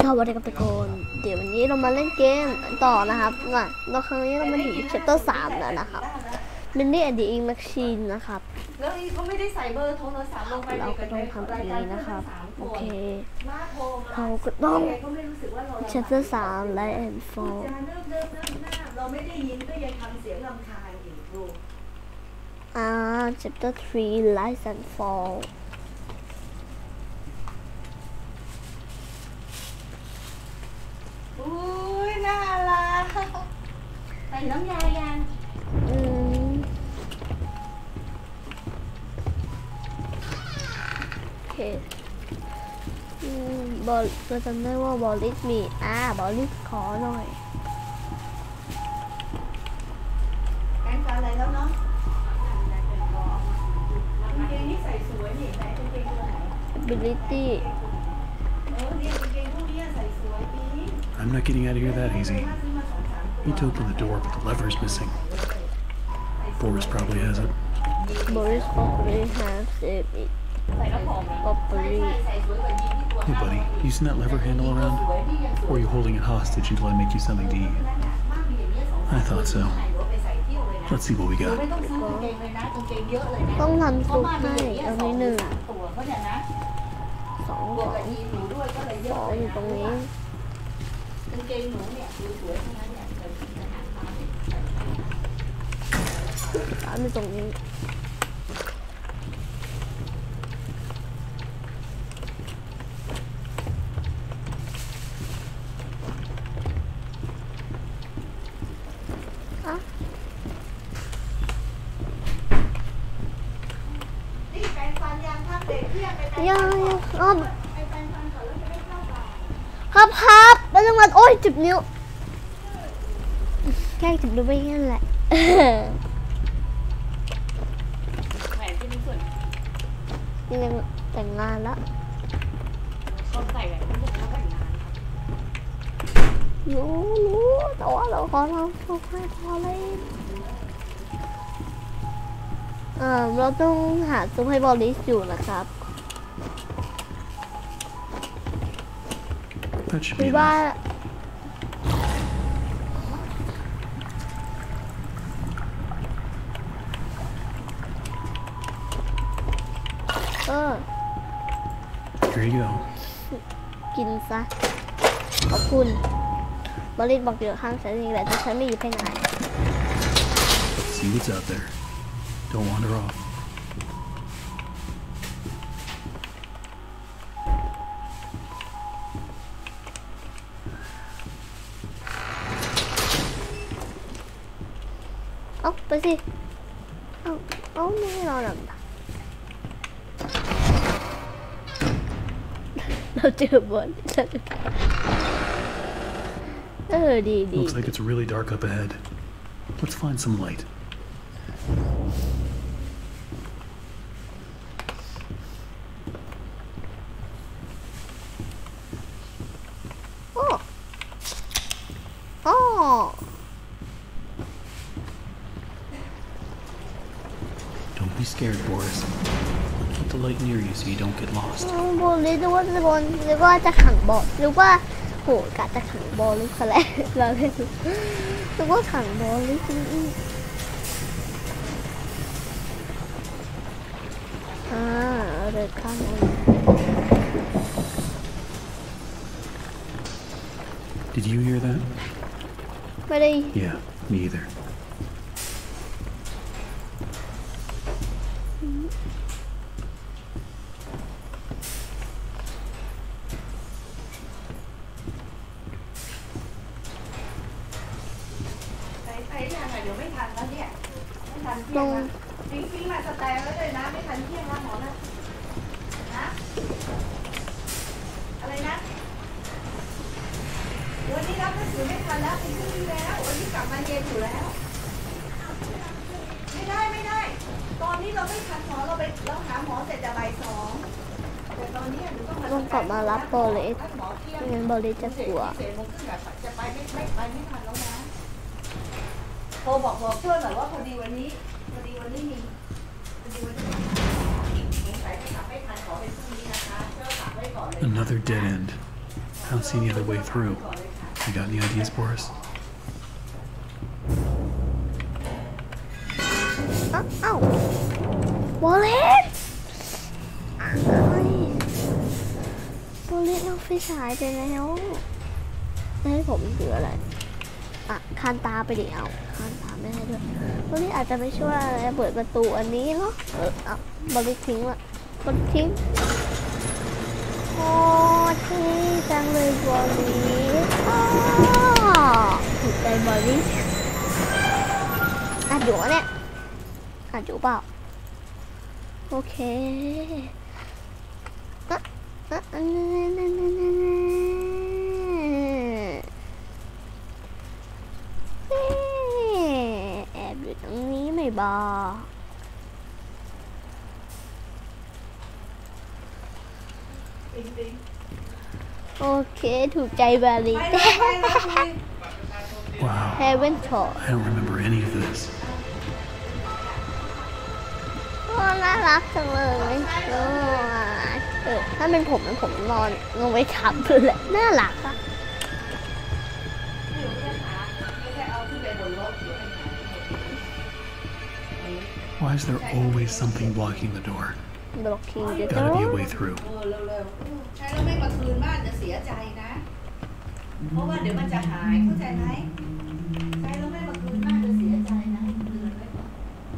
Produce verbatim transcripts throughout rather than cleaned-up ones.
สวัสดีครับทุกคนเดี๋ยววันนี้เรามาเล่นเกมต่อนะครับก่อนเราครั้งนี้เรามาถึง chapter สามแล้วนะครับเป็นนี่ and the ink machine นะครับแล้วเขาไม่ได้ใส่เบอร์โทรศัพท์ลงไปเราก็ต้องทำอย่างนี้นะครับโอเคเราก็ต้อง chapter สาม Light and Fall เราไม่ได้ยินก็ยังทำเสียงรำคาญอีกครูอ่า chapter สาม Light and Fall อุ้ยน่ารักใส่น้ำยายังอืมโอเคอืมบอลเราจำได้ว่าบอลลิสมีอ่าบอลลิสขอหน่อยแกงปลาอะไรแล้วเนาะกางเกงนี่ใส่สวยนี่ไหนกางเกงตัวไหน ability I'm not getting out of here that easy. He opened the door, but the lever's missing. Boris probably has it. Boris probably has it. Probably. Hey, buddy, you seen that lever handle around? Or are you holding it hostage until I make you something to eat? I thought so. Let's see what we got. ต้องทำซุปให้เอาในหนึ่งสองสองสองอยู่ตรงนี้สามอยู่ตรงนี้อะยังยังครับครับครับแล้วจังหวัดโอ้ยจุดนิ้วแค่จุดนิ้วไม่งั้นแหละแหวนที่มีส่วนนี่ยังแต่งงานแล้วคนใส่แหวนที่เขาแต่งงานรู้รู้แต่ว่าเราขอเราขอให้พอเลยเออเราต้องหาซุปให้บอลลิสอยู่นะครับคือว่าเออ Here you go. กินซะขอบคุณบอลลิสบอกอยู่ข้างฉันนี่แหละแต่ฉันไม่หยิบให้นาย See what's out there. Don't wander off. เอ้าไปสิเอ้าเอ้าไม่ให้เราหลับเราเจอบอลเออดีดี Looks like it's really dark up ahead. Let's find some light. Oh. Oh. Don't be scared, Boris. Keep the light near you so you don't get lost. บอลลิสนึกว่าจะบอลนึกว่าจะขังบอลนึกว่าโหกะจะขังบอลลิสแหละเราเล่นนึกว่าขังบอลลิสจริงๆอ่าเดินข้ามมัน Did you hear that? ไม่ได้ Yeah, me either. Tông ทิ้งทิ้งมาสแตนไว้เลยนะไม่ทันเที่ยงแล้วหมอนะนะอะไรนะวันนี้รับหนังสือไม่ทันแล้วเป็นพรุ่งนี้แล้ววันนี้กลับมาเย็นอยู่แล้วไม่ได้ไม่ได้ตอนนี้เราไม่ทันหมอเราไปเราหาหมอเสร็จจะบ่ายสองแต่ตอนนี้หนูต้องมาต้องกลับมารับบอลลิสไม่งั้นบอลลิสจะกลัวจะไปไม่ไม่ไปไม่ทันแล้วนะโทรบอกบอกเพื่อนหน่อยว่าพอดีวันนี้พอดีวันนี้มีพอดีวันนี้สงสัยจะกลับไม่ทันขอเป็นพรุ่งนี้นะคะเพื่อฝากไว้ก่อนเลย Another dead end. I don't see any other way through. You got any ideas, Boris? อ้าวอ้าวบอลเลนบอลเลนเอาไฟฉายไปแล้วให้ผมเหลืออะไรอ่ะคานตาไปดิเอาคานตาไม่ได้ด้วยบอลเลนอาจจะไม่ช่วยอะไรเปิดประตูอันนี้เนาะเออเอาบอลเลนทิ้งละบอลเลนทิ้งโอ้ที่จังเลยบอลลีอ้อถูกใจบอลลีอัดอยู่เนี่ยอัดอยู่เปล่าโอเคอะอะแอบอยู่ตรงนี้ไม่บอก โอเคถูกใจบาลี Wow. Heaven Talk I don't remember any of this. โอ้น่ารักจังเลยโอ้เออถ้าเป็นผมเป็นผมนอนลงไปทับเลยแหละน่ารักอะ Why is there always something blocking the door? blocking the Gotta be a door way through. เออเร็วๆใช้แล้วไม่มาคืนบ้านจะเสียใจนะ เพราะว่าเดี๋ยวมันจะหายเข้าใจไหมใช้แล้วไม่มาคืนบ้านจะเสียใจนะเตือนไว้ก่อน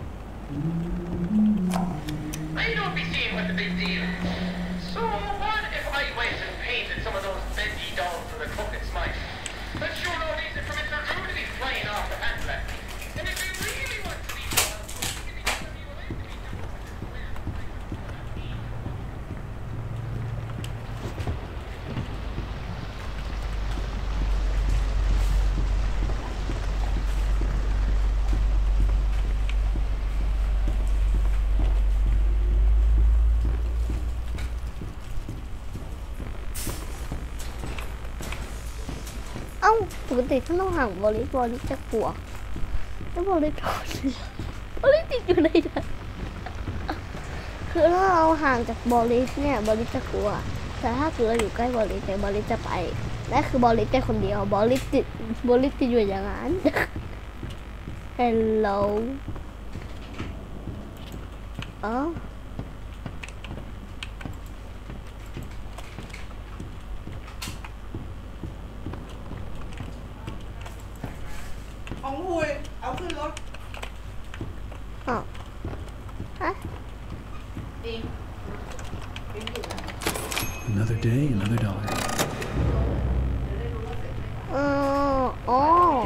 I don't be seeing what the big deal is. So what if I went and painted some of those bendy dolls for the cook and smice? That's sure no reason for Mister Drew to be flying off the handle at me. And if you really want to see เอ้าปกติถ้าเราห่างบอลลีบอลลีจะกลัวแล้วบอลลีโดนบอลลีติดอยู่ในนั้นคือถ้าเราห่างจากบอลลีเนี่ยบอลลีจะกลัวแต่ถ้าเกิดเราอยู่ใกล้บอลลีเนี่ยบอลลีจะไปและคือบอลลีเป็นคนเดียวบอลลีติดบอลลีติดอยู่อย่างนั้น Hello อ๋อของหุยเอาขึ้นรถอ๋อฮะดิงดิงอยู่นะ Another day, another dollar. เอออ๋อ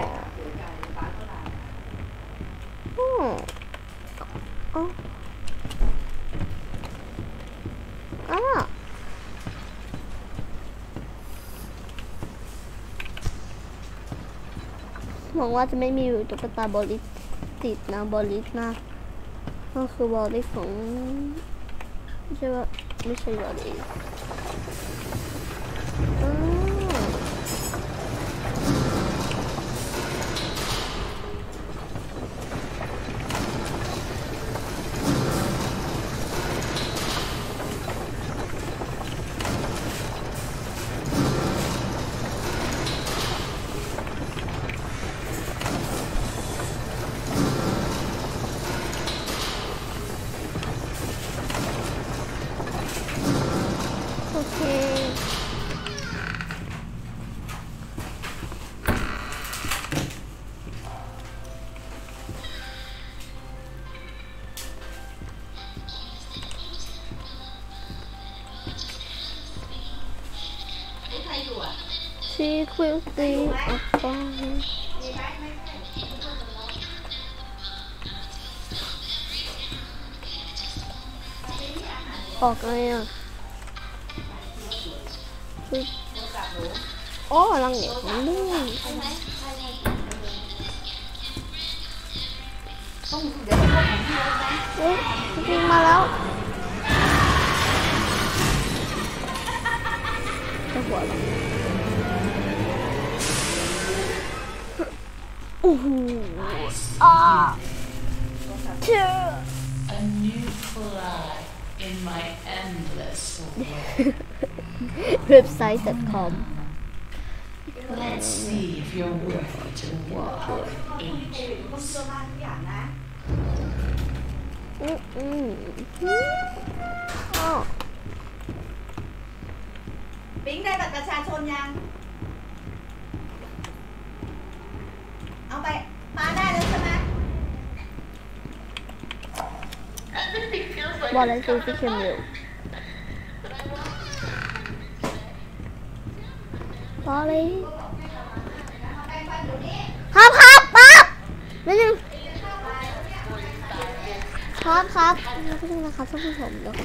อืมอ๋ออ๋อหวังว่าจะไม่มีตุ๊กตาบอลลิสติดนะบอลลิสนะก็คือบอลลิสของไม่ใช่ว่าไม่ใช่บอลลิสอ๋อ โอเคชีคุยตีออกไปออกไงอ่ะโอ้ลังเหนียวของลูกต้องเดี๋ยวต้องของพี่รถนะเอ๊ะจริงมาแล้วจะหัวเราโอ้โหอ่าเชื่อ A new fly in my endless world. เว็บไซต์ .com Let's see if you're worthy to walk with angels. อืมอืมอืมอ๋อปิ๊งได้บัตรประชาชนยังเอาไปมาได้แล้วใช่ไหม Everything feels like บอกเลย it's ซื้อ coming ที่เค็มเร็ว apart. But I want บอกเลยครับครับครับนิดนึงครับครับนิดนึงนะครับท่านผู้ชมเดี๋ยวไป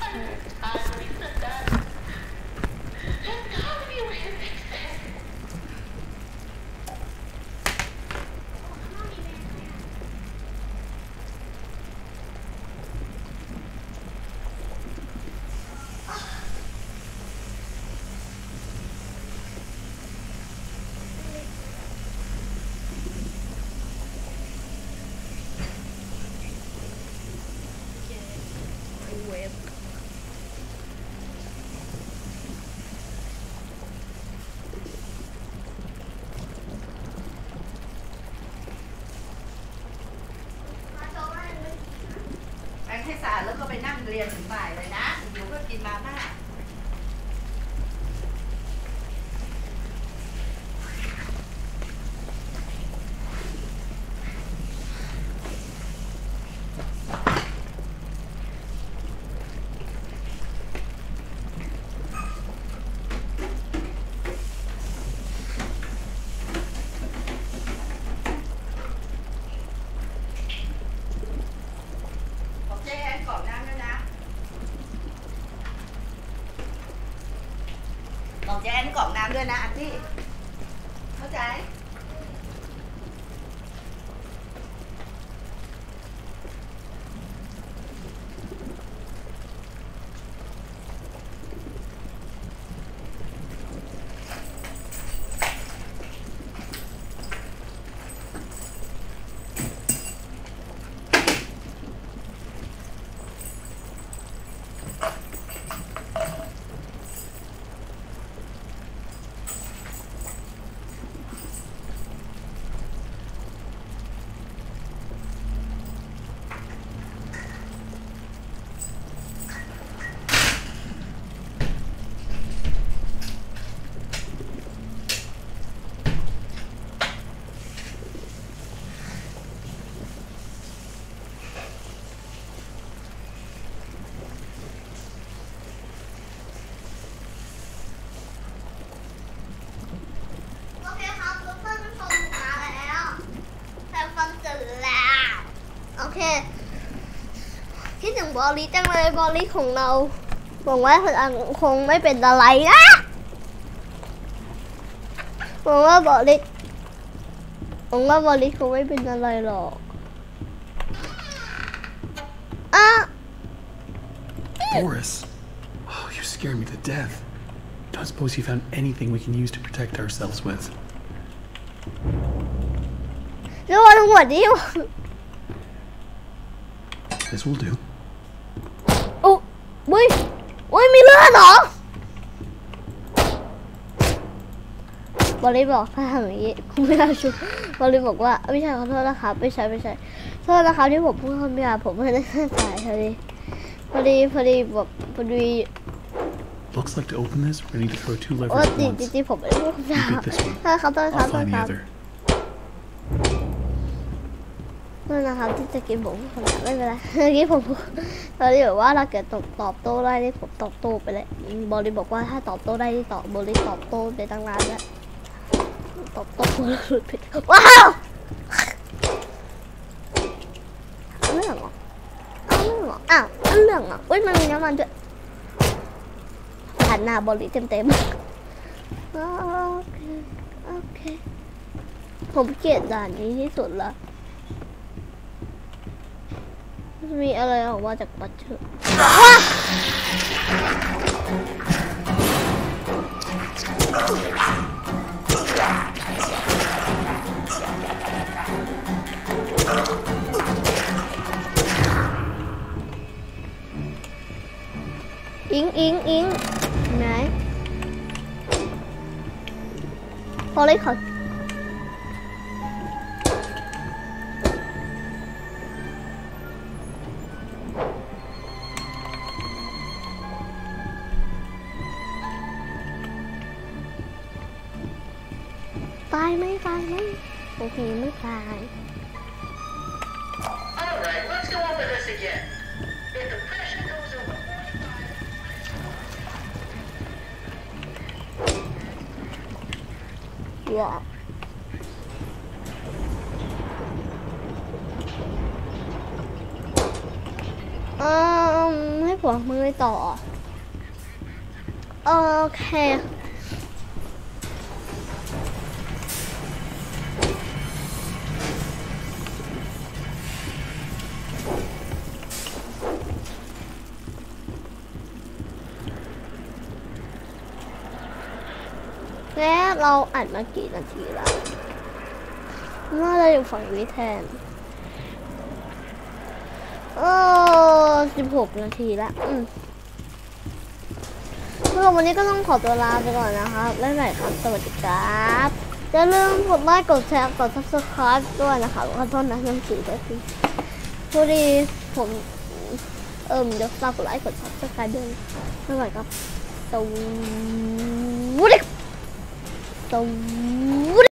ไปให้สะอาดแล้วก็ไปนั่งเรียนถึงบ่ายเลยนะเดี๋ยวก็กินมาม่าบอกเจ๊แอนกรอกน้ำด้วยนะบอกเจ๊แอนกรอกน้ำด้วยนะอันที่เข้าใจโอเคครับทุกท่านผู้ชมมาแล้วแต่ฟังเสร็จแล้วโอเคคิดถึงบอลลี่จังเลยบอลลี่ของเราหวังว่าคงไม่เป็นอะไรนะหวังว่าบอลลี่หวังว่าบอลลี่คงไม่เป็นอะไรหรอกอ่ะ Boris, oh, you scared me to death. Don't suppose you found anything we can use to protect ourselves with. แล้ววันทั้งหมดนี้ This will do. โอ้อุ้ยอุ้ยมีเลือดเหรอ บอลลี่บอกถ้าทำอย่างนี้คุณไม่ได้ชุบบอลลี่บอกว่าไม่ใช่ขอโทษนะครับไม่ใช่ไม่ใช่โทษนะครับที่ผมพูดคำหยาบผมไม่ได้ตั้งใจพอดีพอดีพอดีแบบพอดี Looks like to open this, we're gonna need to throw two โอ้ levers at จริง once. จริงผมไม่ได้พูดคำหยา You บ pick this one. ถ้าเขาต้องครับ I'll ต้อง find ค the รับ other. นั่นนะครับที่จะกินผมคำหยาบไม่เป็นไรเมื่อกี้ผมตอนนี้บอกว่าเราเกิดตอบตอบโต้ได้นี่ผมตอบโต้ไปเลยบอลลี่บอกว่าถ้าตอบโต้ได้ที่ตอบบอลลี่ตอบโต้ไปตั้งนานแล้วตอบโต้หลุดผิดว้าวเรื่องเหรออ้าวเรื่องเหรออ้าวเรื่องเหรออุ้ยมันมีน้ำมันด้วยหันหน้าบอลลี่เต็มเต็มโอเคโอเคผมเกลียดด่านนี้ที่สุดละมีอะไรออกมาจากบัตรเชอร์อิงอิงอิงไหนพอเลยขอตายไหมตายไหมโอเคไม่ตาย Alright, let's go over this again. If the pressure goes over forty-five... ว้าวอืมให้ผัวมือต่อโอเคแล้วเราอัดมากี่นาทีแล้วน่าจะอยู่ฝั่งนี้แทนเออสิบหกนาทีละอืมสำหรับวันนี้ก็ต้องขอตัวลาไปก่อนนะครับบ๊ายบายครับสวัสดีครับอย่าลืมกดไลค์กดแชร์กด ซับสไครบ์ ด้วยนะคะขอโทษนะยังสื่อได้ทีพอดีผมเอิ่มเดี๋ยวฝากกดไลค์กด ซับสไครบ์ ด้วยบ๊ายบายครับสวัสดีสวัสดี